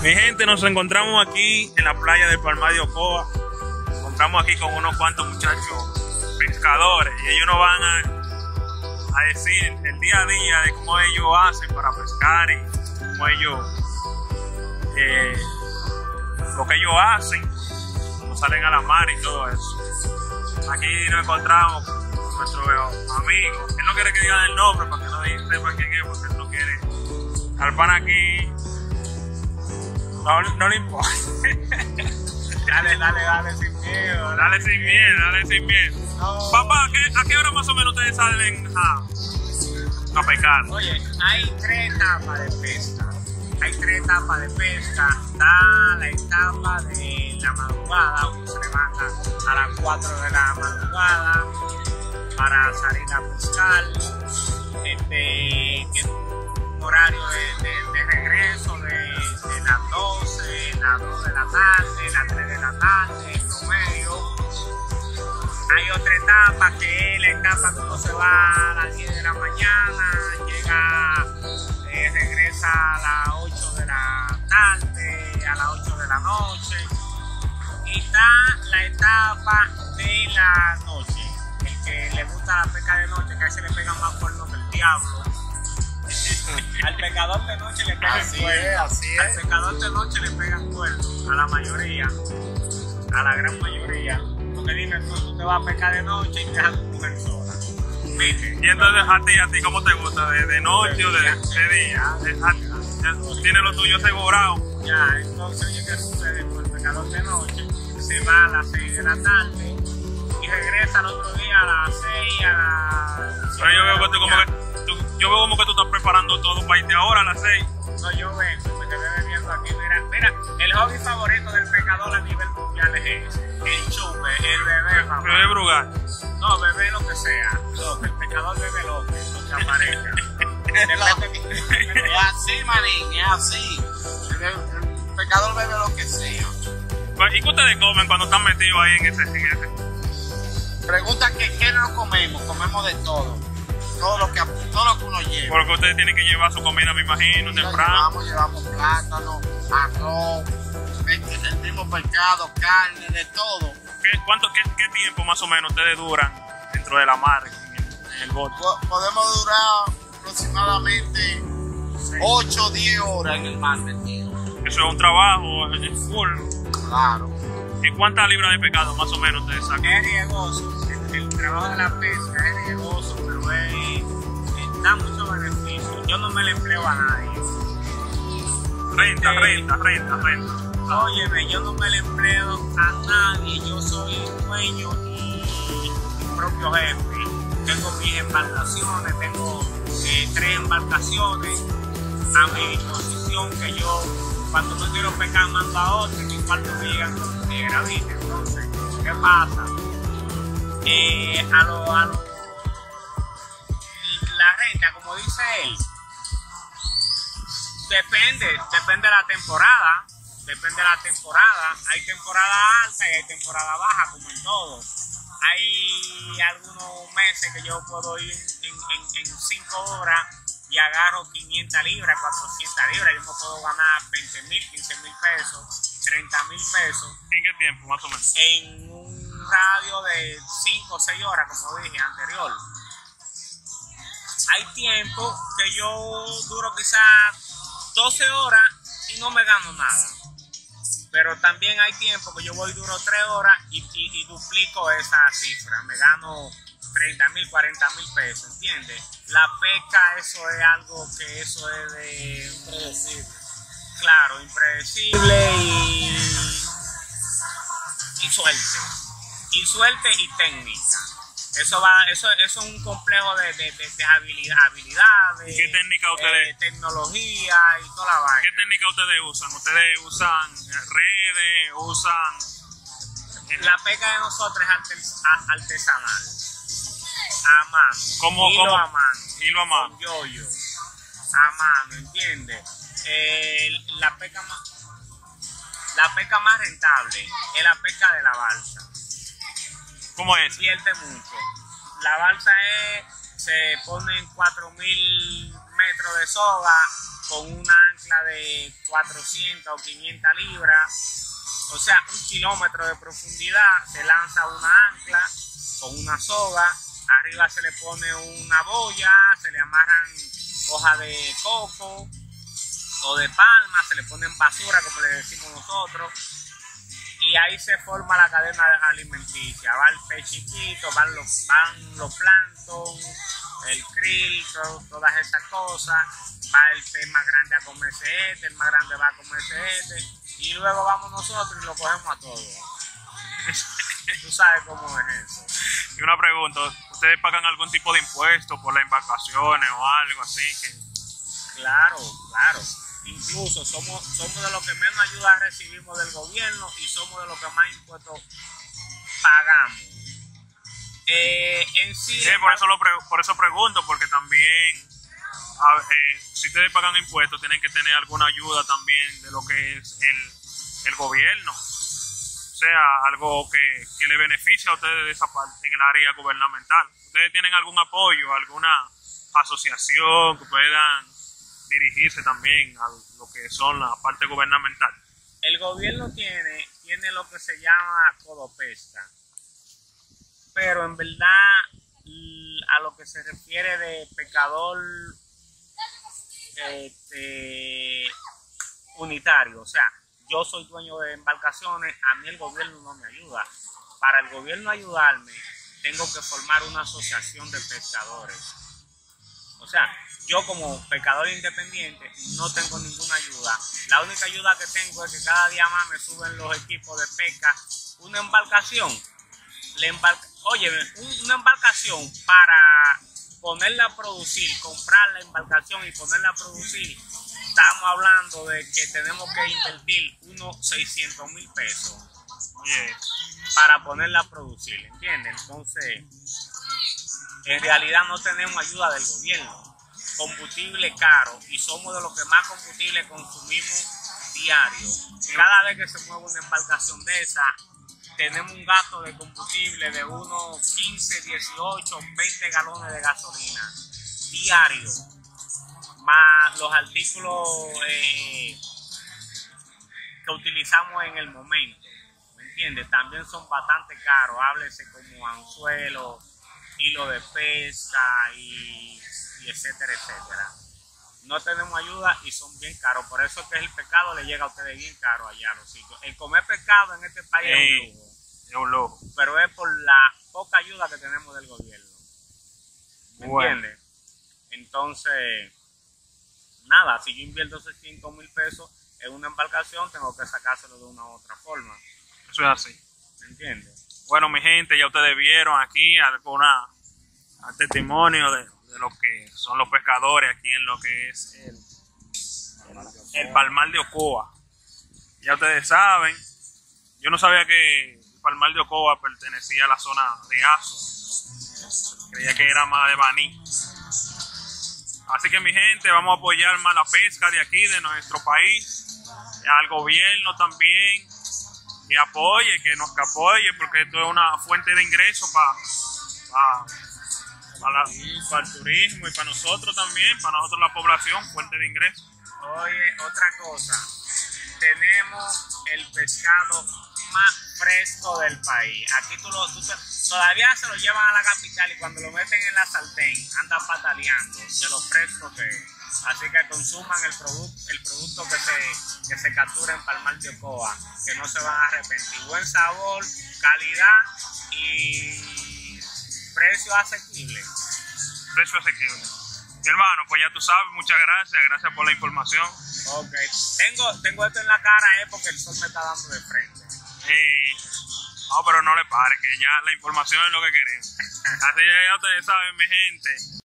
Mi gente, nos encontramos aquí en la playa del Palmar de Ocoa. Nos encontramos aquí con unos cuantos muchachos pescadores y ellos nos van a decir el día a día de cómo ellos hacen para pescar y cómo ellos, lo que ellos hacen, cómo salen a la mar y todo eso. Aquí nos encontramos con nuestro amigo. Él no quiere que digan el nombre para que no sepan quién es, porque él no quiere. Al pan aquí no le importa. Dale sin miedo. Dale sin miedo. No. Papá, ¿a qué hora más o menos ustedes salen a pescar? Oye, hay tres etapas de pesca. Está la etapa de la madrugada, uno se levanta a las 4 de la madrugada para salir a pescar. Tiene un horario de regreso de las 12, las 2 de la tarde, las 3 de la tarde, en promedio. Hay otra etapa que es la etapa que uno se va a las 10 de la mañana, regresa a las 8 de la tarde, a las 8 de la noche. Y está la etapa de la noche. El que le gusta la pesca de noche, que a ese le pega más cuernos que el diablo. Al pescador de noche le pegan cuernos. Así es. Al pescador de noche le pegan cuernos. A la mayoría, a la gran mayoría. Porque dime, tú te vas a pescar de noche y te dejas tu mujer sola. ¿Viste? Y entonces a ti ¿cómo te gusta? ¿De noche o de día? ¿Tienes lo tuyo asegurado? Ya, entonces, oye, ¿qué sucede? Pues el pescador de noche se va a las 6 de la tarde y regresa al otro día a las 6, a las... Pero yo veo como que tú estás preparando todo para irte ahora a las 6. No, yo vengo, me quedé bebiendo aquí. Mira, el hobby favorito del pescador a nivel mundial es ese. El chupe, el bebé, papá. Bebé Brugal. No, bebé lo que sea. El pescador bebe lo que aparezca. Es así, manín, es así. El pescador bebe lo que sea. ¿Y qué ustedes comen cuando están metidos ahí en ese? Pregunta que qué no comemos, comemos de todo. Todo lo que uno lleva. Porque ustedes tienen que llevar su comida, me imagino, temprano. Llevamos plátano, arroz, el mismo pescado, carne, de todo. ¿Qué tiempo más o menos ustedes duran dentro de la mar, en el bote? Podemos durar aproximadamente 8 o 10 horas en el mar metido. Eso es un trabajo, es full. Claro. ¿Y cuántas libras de pescado más o menos ustedes sacan? Es riesgoso. El trabajo de la pesca es riesgoso, pero da mucho beneficio. Yo no me le empleo a nadie. Renta. Óyeme, yo no me le empleo a nadie. Yo soy dueño y mi propio jefe. Tengo mis embarcaciones, tengo 3 embarcaciones a mi disposición que yo, cuando no quiero pescar, mando a otro y mi cuarto me llegan con piedra, ¿viste? Entonces, ¿qué pasa? La renta, como dice él, depende de la temporada. Hay temporada alta y hay temporada baja, como en todo. Hay algunos meses que yo puedo ir en 5 horas y agarro 500 libras, 400 libras. Yo me puedo ganar 20,000, 15,000 pesos, 30,000 pesos. ¿En qué tiempo más o menos? En un radio de 5 o 6 horas, como dije anterior. Hay tiempo que yo duro quizás 12 horas y no me gano nada. Pero también hay tiempo que yo voy duro 3 horas y duplico esa cifra. Me gano 30,000, 40,000 pesos, ¿entiendes? La pesca, eso es algo que eso es de... Impredecible. Claro, impredecible y suerte. Y suerte y técnica. Eso es un complejo de habilidades. ¿Qué técnica ustedes? Tecnología y toda la vaina. ¿Qué técnica ustedes usan? ¿Ustedes usan redes? ¿Usan...? La pesca de nosotros es artesanal. A mano. ¿Cómo? Hilo a mano. Hilo a mano. Con yoyo. A mano, ¿entiendes? La pesca más rentable es la pesca de la balsa. ¿Cómo es? Se invierte mucho. La balsa se ponen 4,000 metros de soga con una ancla de 400 o 500 libras, o sea, 1 kilómetro de profundidad. Se lanza una ancla con una soga, arriba se le pone una boya, se le amarran hojas de coco o de palma, se le ponen basura, como le decimos nosotros, y ahí se forma la cadena alimenticia. Va el pez chiquito, van los plancton, el krill, todas esas cosas. Va el pez más grande a comerse el más grande va a comerse y luego vamos nosotros y lo cogemos a todos. Tú sabes cómo es eso. Y una pregunta, ¿ustedes pagan algún tipo de impuesto por las embarcaciones o algo así? Claro. Incluso somos de los que menos ayuda recibimos del gobierno y somos de los que más impuestos pagamos. En sí, por eso pregunto, porque también si ustedes pagan impuestos tienen que tener alguna ayuda también de lo que es el gobierno, o sea, algo que le beneficie a ustedes de esa parte en el área gubernamental. ¿Ustedes tienen algún apoyo, alguna asociación que puedan dirigirse también a lo que son la parte gubernamental? El gobierno tiene lo que se llama codopesca, pero en verdad a lo que se refiere de pescador unitario, o sea, yo soy dueño de embarcaciones, a mí el gobierno no me ayuda. Para el gobierno ayudarme, tengo que formar una asociación de pescadores. O sea, yo como pescador independiente no tengo ninguna ayuda. La única ayuda que tengo es que cada día más me suben los equipos de pesca. Una embarcación, una embarcación para ponerla a producir, comprar la embarcación y ponerla a producir, estamos hablando de que tenemos que invertir unos 600,000 pesos para ponerla a producir, ¿entiendes? Entonces, en realidad no tenemos ayuda del gobierno. Combustible caro, y somos de los que más combustible consumimos diario. Cada vez que se mueve una embarcación de esa, tenemos un gasto de combustible de unos 15, 18, 20 galones de gasolina diario, más los artículos que utilizamos en el momento, ¿me entiendes? También son bastante caros, háblese como anzuelo, hilo de pesca y etcétera, etcétera. No tenemos ayuda y son bien caros, por eso es que el pescado le llega a ustedes bien caro allá a los sitios. El comer pescado en este país es un lujo, pero es por la poca ayuda que tenemos del gobierno, ¿me entiendes? Entonces, nada, si yo invierto 600,000 pesos en una embarcación, tengo que sacárselo de una u otra forma. Eso es así. ¿Me entiendes? Bueno, mi gente, ya ustedes vieron aquí alguna testimonio de lo que son los pescadores aquí en lo que es el Palmar de Ocoa. Ya ustedes saben, yo no sabía que el Palmar de Ocoa pertenecía a la zona de Azo, creía que era más de Baní. Así que mi gente, vamos a apoyar más la pesca de aquí, de nuestro país, y al gobierno también, que apoye, porque esto es una fuente de ingresos para el turismo y para nosotros también, para nosotros la población, fuente de ingresos. Oye, otra cosa, tenemos el pescado más fresco del país. Aquí todavía se lo llevan a la capital y cuando lo meten en la sartén anda pataleando de lo fresco que es. Así que consuman el producto que se captura en Palmar de Ocoa, que no se van a arrepentir. Buen sabor, calidad y precio asequible. Precio asequible. Mi hermano, pues ya tú sabes, muchas gracias por la información. Ok, tengo esto en la cara porque el sol me está dando de frente. No, pero no le pare, que ya la información es lo que queremos. Así ya ustedes saben, mi gente.